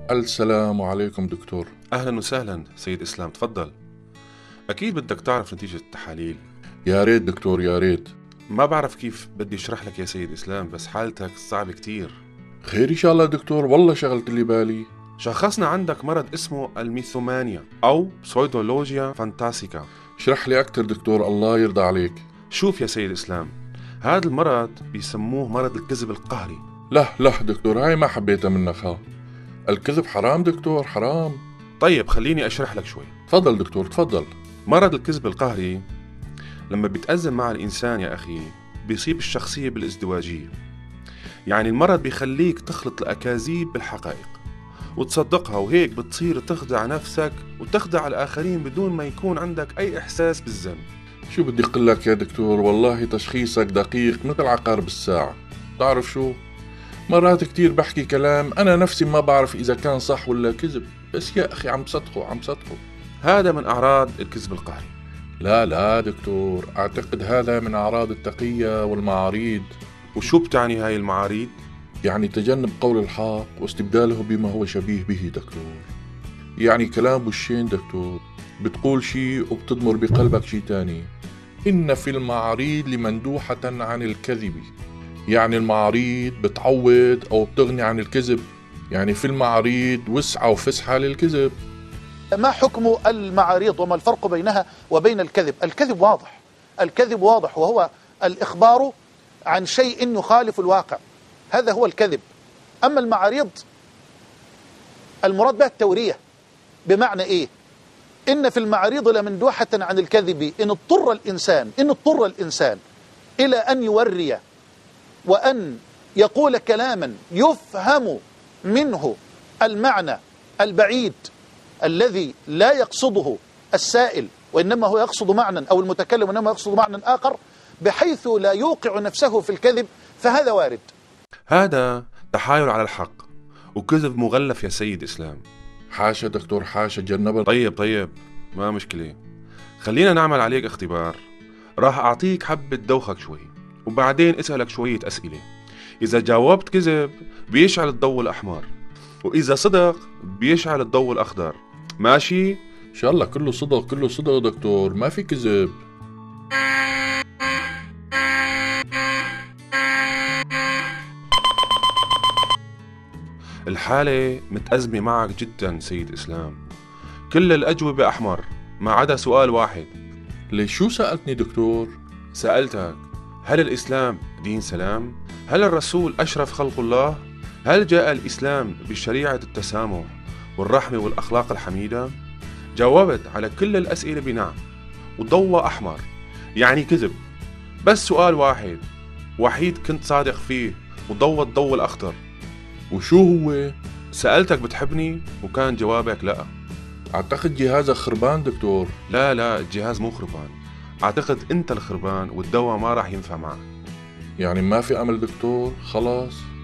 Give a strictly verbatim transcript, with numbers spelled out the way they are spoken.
السلام عليكم دكتور. أهلا وسهلا سيد إسلام، تفضل. أكيد بدك تعرف نتيجة التحاليل. يا ريت دكتور يا ريت. ما بعرف كيف بدي أشرح لك يا سيد إسلام، بس حالتك صعبة كتير. خير إن شاء الله دكتور، والله شغلت اللي بالي. شخصنا عندك مرض اسمه الميثومانيا أو بسويدولوجيا فانتاسيكا. اشرح لي أكتر دكتور، الله يرضى عليك. شوف يا سيد إسلام، هذا المرض بيسموه مرض الكذب القهري. لا لا دكتور، هاي ما حبيتها منك. ها الكذب حرام دكتور، حرام. طيب خليني أشرح لك شوي. تفضل دكتور تفضل. مرض الكذب القهري لما بيتأزم مع الإنسان يا أخي بيصيب الشخصية بالازدواجية. يعني المرض بيخليك تخلط الأكاذيب بالحقائق وتصدقها، وهيك بتصير تخدع نفسك وتخدع الآخرين بدون ما يكون عندك أي إحساس بالذنب. شو بدي أقول لك يا دكتور، والله تشخيصك دقيق مثل عقارب الساعة. تعرف شو، مرات كتير بحكي كلام أنا نفسي ما بعرف إذا كان صح ولا كذب، بس يا أخي عم صدقوا عم صدقوا. هذا من أعراض الكذب القهري. لا لا دكتور، أعتقد هذا من أعراض التقية والمعاريض. وشو بتعني هاي المعاريض؟ يعني تجنب قول الحق واستبداله بما هو شبيه به دكتور. يعني كلام وشين دكتور، بتقول شي وبتضمر بقلبك شي تاني. إن في المعاريض لمندوحة عن الكذب. يعني المعاريض بتعوض أو بتغني عن الكذب. يعني في المعاريض وسعة وفسحة للكذب. ما حكم المعاريض وما الفرق بينها وبين الكذب؟ الكذب واضح، الكذب واضح، وهو الإخبار عن شيء يخالف الواقع، هذا هو الكذب. أما المعاريض المراد بها التورية. بمعنى إيه؟ إن في المعاريض لمندوحة عن الكذب إن اضطر الإنسان إن اضطر الإنسان إلى أن يوري وأن يقول كلاما يفهم منه المعنى البعيد الذي لا يقصده السائل، وإنما هو يقصد معنى، أو المتكلم إنما يقصد معنى آخر، بحيث لا يوقع نفسه في الكذب، فهذا وارد. هذا تحايل على الحق وكذب مغلف يا سيد إسلام. حاشا دكتور حاشا، تجنبها. طيب طيب ما مشكلة، خلينا نعمل عليك اختبار. راح أعطيك حبة دوخك شوي وبعدين أسألك شوية أسئلة. إذا جاوبت كذب بيشعل الضوء الأحمر، وإذا صدق بيشعل الضوء الأخضر. ماشي؟ إن شاء الله كله صدق كله صدق دكتور، ما في كذب. الحالة متأزمة معك جدا سيد إسلام، كل الأجوبة أحمر ما عدا سؤال واحد. ليش شو سألتني دكتور؟ سألتك هل الإسلام دين سلام؟ هل الرسول أشرف خلق الله؟ هل جاء الإسلام بشريعة التسامح والرحمة والأخلاق الحميدة؟ جاوبت على كل الأسئلة بنعم والضوء أحمر، يعني كذب. بس سؤال واحد وحيد كنت صادق فيه وضوء الضوء الأخضر. وشو هو؟ سألتك بتحبني وكان جوابك لا. أعتقد جهازك خربان دكتور. لا لا الجهاز مو خربان، أعتقد أنت الخربان والدواء ما راح ينفع معك. يعني ما في أمل دكتور؟ خلاص